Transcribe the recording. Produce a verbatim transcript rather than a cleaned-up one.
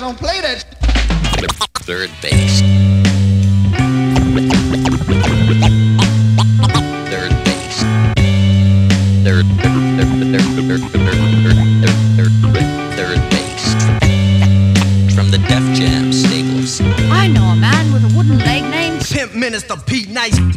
don't play that. Third base. Third base. Third, third, third, third, third, third, third base. From the Def Jam Staples. I know a man with a wooden leg named Pimp Minister Pete Nice.